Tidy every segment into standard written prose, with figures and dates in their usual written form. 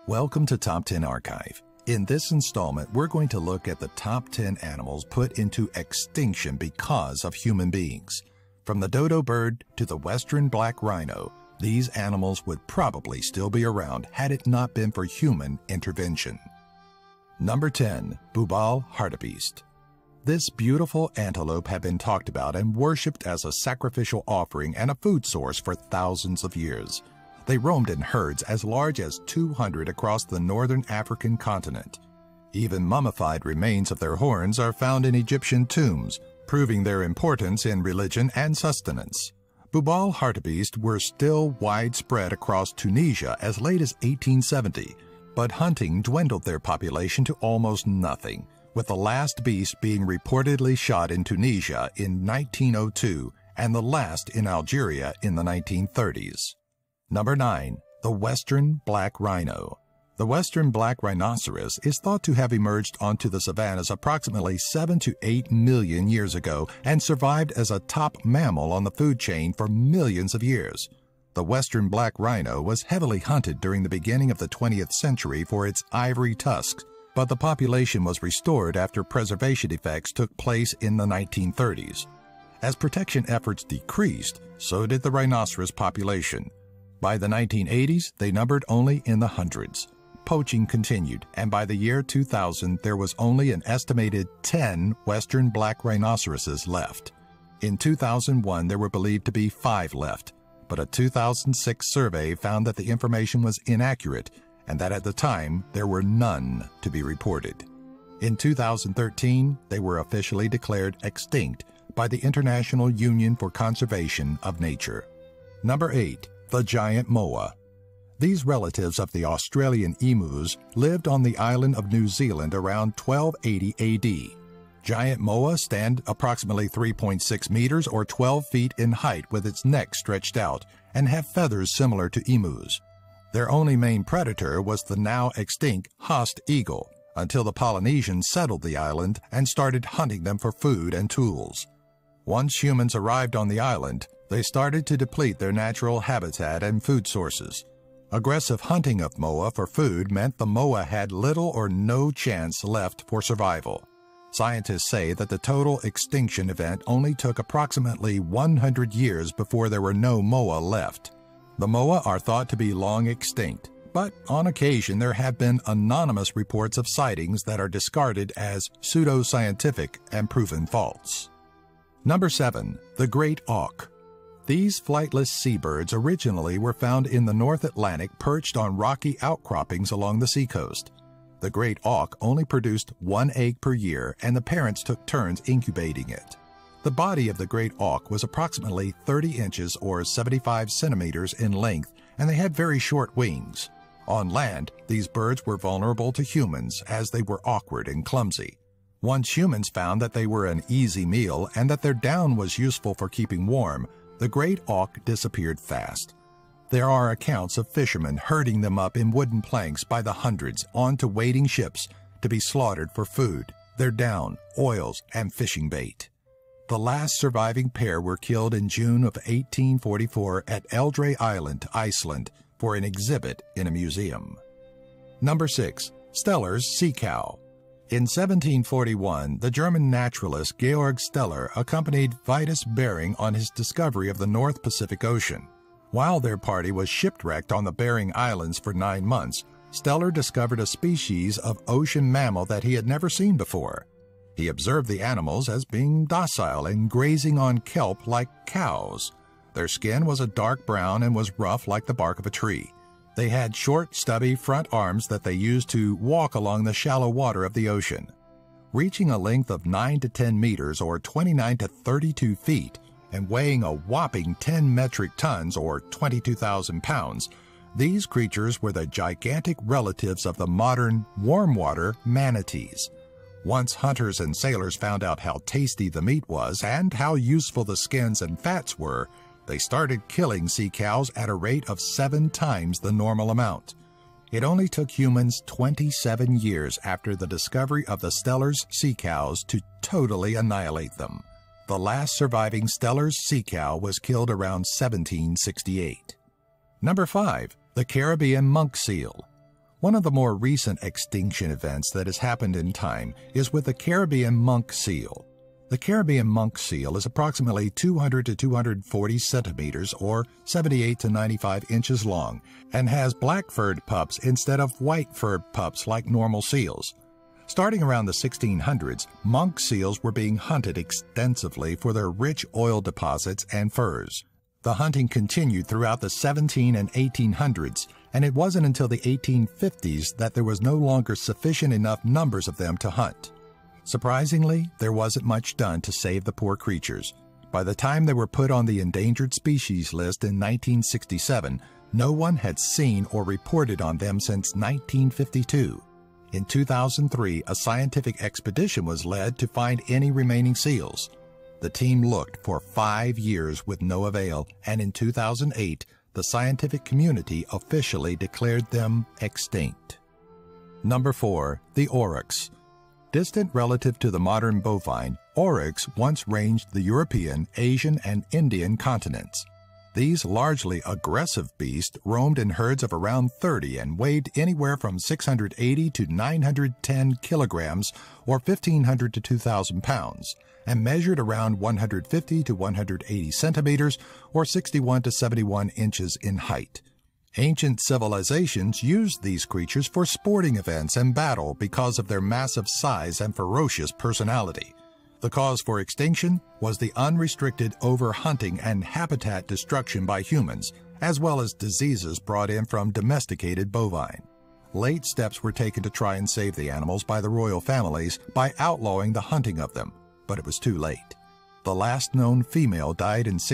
Welcome to Top 10 Archive. In this installment, we're going to look at the top 10 animals put into extinction because of human beings. From the dodo bird to the western black rhino, these animals would probably still be around had it not been for human intervention. Number 10. Bubal hartebeest. This beautiful antelope had been talked about and worshipped as a sacrificial offering and a food source for thousands of years. They roamed in herds as large as 200 across the northern African continent. Even mummified remains of their horns are found in Egyptian tombs, proving their importance in religion and sustenance. Bubal hartebeest were still widespread across Tunisia as late as 1870, but hunting dwindled their population to almost nothing, with the last beast being reportedly shot in Tunisia in 1902 and the last in Algeria in the 1930s. Number 9. The western black rhino. The western black rhinoceros is thought to have emerged onto the savannas approximately 7 to 8 million years ago and survived as a top mammal on the food chain for millions of years. The western black rhino was heavily hunted during the beginning of the 20th century for its ivory tusks, but the population was restored after preservation effects took place in the 1930s. As protection efforts decreased, so did the rhinoceros population. By the 1980s, they numbered only in the hundreds. Poaching continued, and by the year 2000, there was only an estimated 10 western black rhinoceroses left. In 2001, there were believed to be 5 left, but a 2006 survey found that the information was inaccurate and that at the time, there were none to be reported. In 2013, they were officially declared extinct by the International Union for Conservation of Nature. Number 8. The giant moa. These relatives of the Australian emus lived on the island of New Zealand around 1280 AD. Giant moa stand approximately 3.6 meters or 12 feet in height with its neck stretched out and have feathers similar to emus. Their only main predator was the now extinct Haast eagle, until the Polynesians settled the island and started hunting them for food and tools. Once humans arrived on the island, they started to deplete their natural habitat and food sources. Aggressive hunting of moa for food meant the moa had little or no chance left for survival. Scientists say that the total extinction event only took approximately 100 years before there were no moa left. The moa are thought to be long extinct, but on occasion there have been anonymous reports of sightings that are discarded as pseudoscientific and proven false. Number 7. The great auk. These flightless seabirds originally were found in the North Atlantic perched on rocky outcroppings along the seacoast. The great auk only produced 1 egg per year, and the parents took turns incubating it. The body of the great auk was approximately 30 inches or 75 centimeters in length, and they had very short wings. On land, these birds were vulnerable to humans as they were awkward and clumsy. Once humans found that they were an easy meal and that their down was useful for keeping warm, the great auk disappeared fast. There are accounts of fishermen herding them up in wooden planks by the hundreds onto waiting ships to be slaughtered for food, their down, oils, and fishing bait. The last surviving pair were killed in June of 1844 at Eldre Island, Iceland, for an exhibit in a museum. Number 6. Steller's sea cow. In 1741, the German naturalist Georg Steller accompanied Vitus Bering on his discovery of the North Pacific Ocean. While their party was shipwrecked on the Bering Islands for 9 months, Steller discovered a species of ocean mammal that he had never seen before. He observed the animals as being docile and grazing on kelp like cows. Their skin was a dark brown and was rough like the bark of a tree. They had short, stubby front arms that they used to walk along the shallow water of the ocean. Reaching a length of 9 to 10 meters or 29 to 32 feet and weighing a whopping 10 metric tons or 22,000 pounds, these creatures were the gigantic relatives of the modern warm-water manatees. Once hunters and sailors found out how tasty the meat was and how useful the skins and fats were, they started killing sea cows at a rate of 7 times the normal amount. It only took humans 27 years after the discovery of the Steller's sea cows to totally annihilate them. The last surviving Steller's sea cow was killed around 1768. Number 5. The Caribbean monk seal. One of the more recent extinction events that has happened in time is with the Caribbean monk seal. The Caribbean monk seal is approximately 200 to 240 centimeters or 78 to 95 inches long and has black-furred pups instead of white-furred pups like normal seals. Starting around the 1600s, monk seals were being hunted extensively for their rich oil deposits and furs. The hunting continued throughout the 17 and 1800s, and it wasn't until the 1850s that there was no longer sufficient enough numbers of them to hunt. Surprisingly, there wasn't much done to save the poor creatures. By the time they were put on the endangered species list in 1967, no one had seen or reported on them since 1952. In 2003, a scientific expedition was led to find any remaining seals. The team looked for 5 years with no avail, and in 2008, the scientific community officially declared them extinct. Number 4. The oryx. Distant relative to the modern bovine, oryx once ranged the European, Asian, and Indian continents. These largely aggressive beasts roamed in herds of around 30 and weighed anywhere from 680 to 910 kilograms or 1,500 to 2,000 pounds, and measured around 150 to 180 centimeters or 61 to 71 inches in height. Ancient civilizations used these creatures for sporting events and battle because of their massive size and ferocious personality. The cause for extinction was the unrestricted overhunting and habitat destruction by humans, as well as diseases brought in from domesticated bovine. Late steps were taken to try and save the animals by the royal families by outlawing the hunting of them, but it was too late. The last known female died in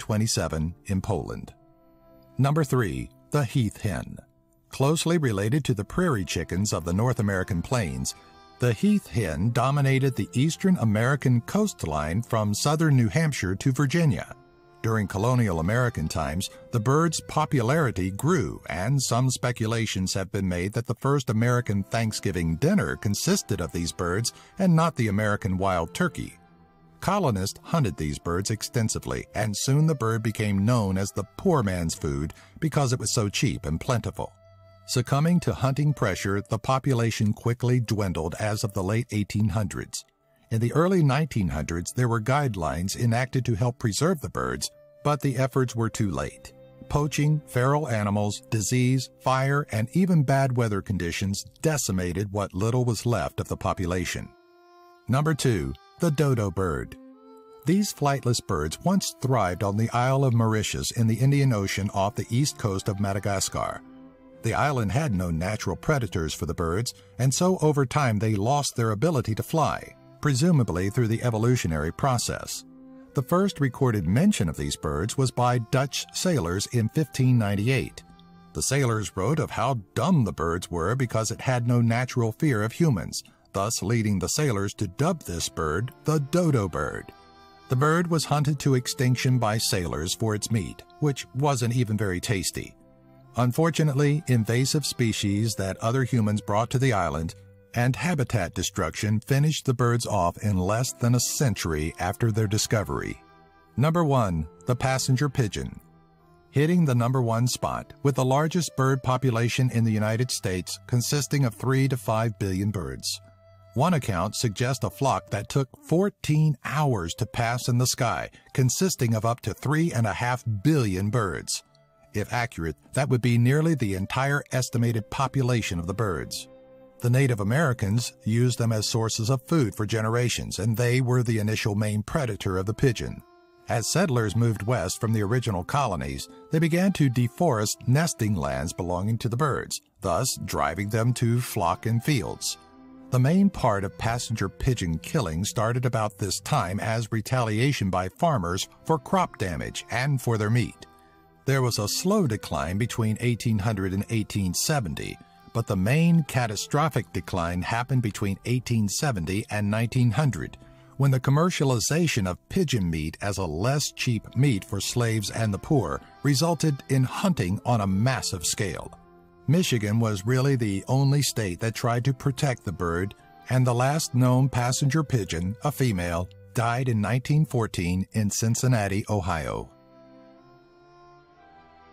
1627 in Poland. Number 3. The heath hen. Closely related to the prairie chickens of the North American plains, the heath hen dominated the eastern American coastline from southern New Hampshire to Virginia. During colonial American times, the bird's popularity grew, and some speculations have been made that the first American Thanksgiving dinner consisted of these birds and not the American wild turkey. Colonists hunted these birds extensively, and soon the bird became known as the poor man's food because it was so cheap and plentiful. Succumbing to hunting pressure, the population quickly dwindled as of the late 1800s. In the early 1900s, there were guidelines enacted to help preserve the birds, but the efforts were too late. Poaching, feral animals, disease, fire, and even bad weather conditions decimated what little was left of the population. Number 2. The dodo bird. These flightless birds once thrived on the Isle of Mauritius in the Indian Ocean off the east coast of Madagascar. The island had no natural predators for the birds, and so over time they lost their ability to fly, presumably through the evolutionary process. The first recorded mention of these birds was by Dutch sailors in 1598. The sailors wrote of how dumb the birds were because it had no natural fear of humans, thus leading the sailors to dub this bird the dodo bird. The bird was hunted to extinction by sailors for its meat, which wasn't even very tasty. Unfortunately, invasive species that other humans brought to the island and habitat destruction finished the birds off in less than a century after their discovery. Number 1. The passenger pigeon. Hitting the number 1 spot, with the largest bird population in the United States consisting of 3 to 5 billion birds. One account suggests a flock that took 14 hours to pass in the sky, consisting of up to 3.5 billion birds. If accurate, that would be nearly the entire estimated population of the birds. The Native Americans used them as sources of food for generations, and they were the initial main predator of the pigeon. As settlers moved west from the original colonies, they began to deforest nesting lands belonging to the birds, thus driving them to flock in fields. The main part of passenger pigeon killing started about this time as retaliation by farmers for crop damage and for their meat. There was a slow decline between 1800 and 1870, but the main catastrophic decline happened between 1870 and 1900, when the commercialization of pigeon meat as a less cheap meat for slaves and the poor resulted in hunting on a massive scale. Michigan was really the only state that tried to protect the bird, and the last known passenger pigeon, a female, died in 1914 in Cincinnati, Ohio.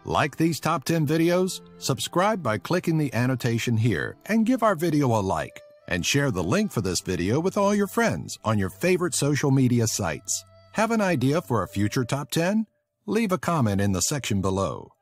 Like these top 10 videos? Subscribe by clicking the annotation here and give our video a like. And share the link for this video with all your friends on your favorite social media sites. Have an idea for a future top 10? Leave a comment in the section below.